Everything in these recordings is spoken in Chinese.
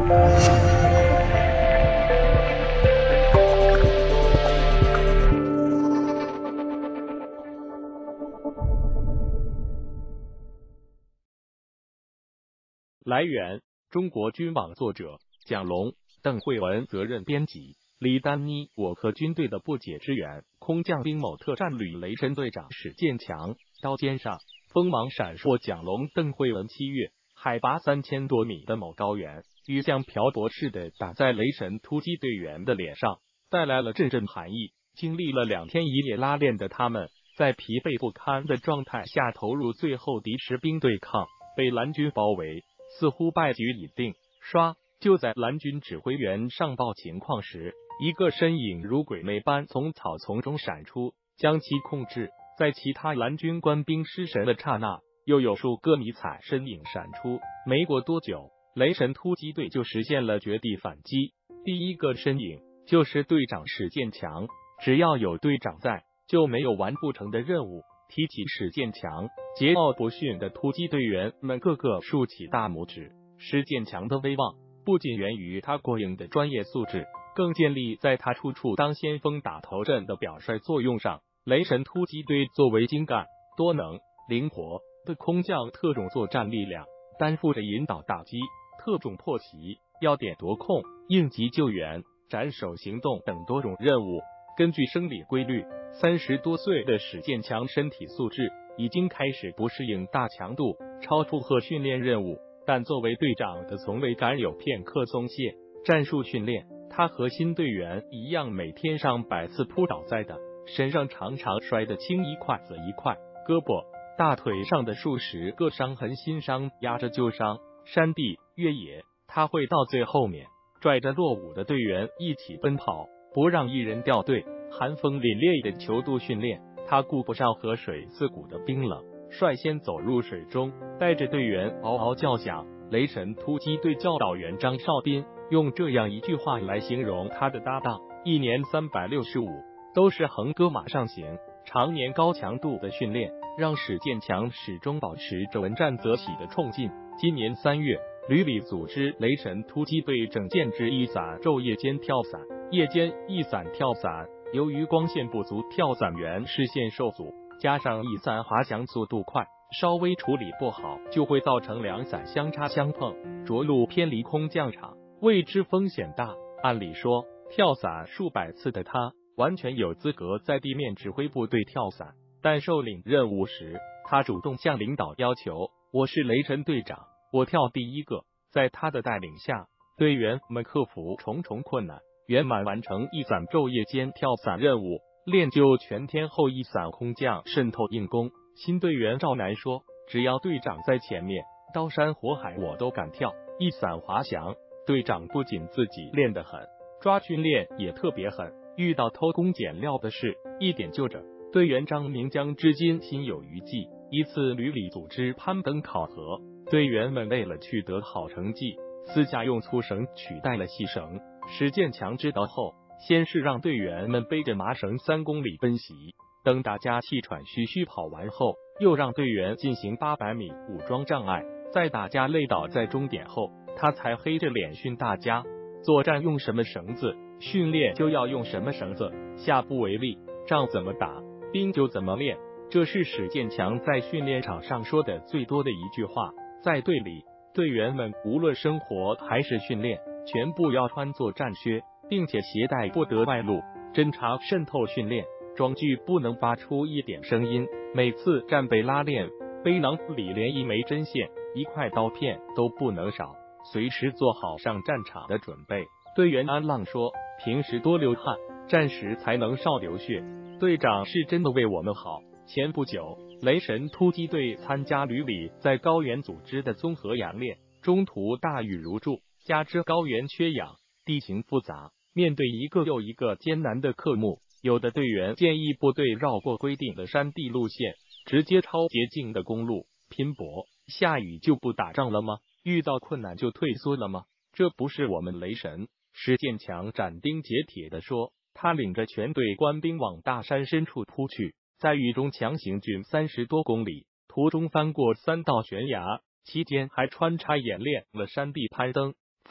来源：中国军网，作者蒋龙、邓慧文，责任编辑李丹妮。我和军队的不解之缘。空降兵某特战旅雷神队长史建强，刀尖上锋芒闪烁。蒋龙、邓慧文。7月，海拔3000多米的某高原，雨像瓢泼似的打在雷神突击队员的脸上，带来了阵阵寒意。经历了2天1夜拉练的他们，在疲惫不堪的状态下投入最后敌士兵对抗，被蓝军包围，似乎败局已定。就在蓝军指挥员上报情况时，一个身影如鬼魅般从草丛中闪出，将其控制。在其他蓝军官兵失神的刹那，又有数个迷彩身影闪出。没过多久，雷神突击队就实现了绝地反击。第一个身影就是队长史建强，只要有队长在，就没有完不成的任务。提起史建强，桀骜不驯的突击队员们个个竖起大拇指。史建强的威望不仅源于他过硬的专业素质，更建立在他处处当先锋打头阵的表率作用上。雷神突击队作为精干、多能、灵活的空降特种作战力量，担负着引导打击、特种破袭、要点夺控、应急救援、斩首行动等多种任务。根据生理规律，30多岁的史建强身体素质已经开始不适应大强度、超负荷训练任务，但作为队长的从未敢有片刻松懈。战术训练，他和新队员一样，每天上百次扑倒在的，身上常常摔得青一块紫一块，胳膊、大腿上的数十个伤痕，新伤压着旧伤。山地、越野，他会到最后面，拽着落伍的队员一起奔跑，不让一人掉队。寒风凛冽的球度训练，他顾不上河水刺骨的冰冷，率先走入水中，带着队员嗷嗷叫响。雷神突击队教导员张少斌用这样一句话来形容他的搭档：一年365都是横戈马上行。常年高强度的训练让史建强始终保持着闻战则起的冲劲。今年3月，旅里组织雷神突击队整建制一伞昼夜间跳伞，夜间一伞跳伞，由于光线不足，跳伞员视线受阻，加上一伞滑翔速度快，稍微处理不好就会造成两伞相差相碰，着陆偏离空降场，未知风险大。按理说，跳伞数百次的他完全有资格在地面指挥部队跳伞，但受领任务时，他主动向领导要求：我是雷神队长，我跳第一个。在他的带领下，队员们克服重重困难，圆满完成一伞昼夜间跳伞任务，练就全天候一伞空降渗透硬功。新队员赵楠说：只要队长在前面，刀山火海我都敢跳。一伞滑翔，队长不仅自己练得很，抓训练也特别狠，遇到偷工减料的事一点就整。队员张明江至今心有余悸。一次旅里组织攀登考核，队员们为了取得好成绩，私下用粗绳取代了细绳。史建强知道后，先是让队员们背着麻绳3公里奔袭，等大家气喘吁吁跑完后，又让队员进行800米武装障碍，在大家累倒在终点后，他才黑着脸训大家：作战用什么绳子，训练就要用什么绳子，下不为例，仗怎么打，兵就怎么练。这是史建强在训练场上说的最多的一句话。在队里，队员们无论生活还是训练，全部要穿作战靴，并且携带不得外露。侦察渗透训练，装具不能发出一点声音。每次战备拉练，背囊里连一枚针线、一块刀片都不能少，随时做好上战场的准备。队员安浪说：平时多流汗，战时才能少流血。队长是真的为我们好。前不久，雷神突击队参加旅里在高原组织的综合演练，中途大雨如注，加之高原缺氧，地形复杂，面对一个又一个艰难的科目，有的队员建议部队绕过规定的山地路线，直接抄捷径的公路拼搏。下雨就不打仗了吗？遇到困难就退缩了吗？这不是我们雷神。史建强斩钉截铁地说。他领着全队官兵往大山深处扑去，在雨中强行进30多公里，途中翻过3道悬崖，期间还穿插演练了山地攀登、俯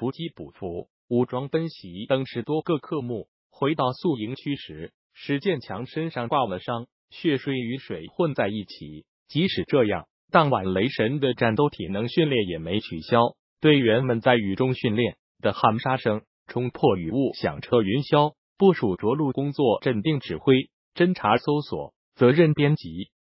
伏击捕俘、武装奔袭等10多个科目。回到宿营区时，史建强身上挂了伤，血水与水混在一起。即使这样，当晚雷神的战斗体能训练也没取消。队员们在雨中训练的喊杀声冲破雨雾，响彻云霄。部署着陆工作，镇定指挥、侦察搜索。责任编辑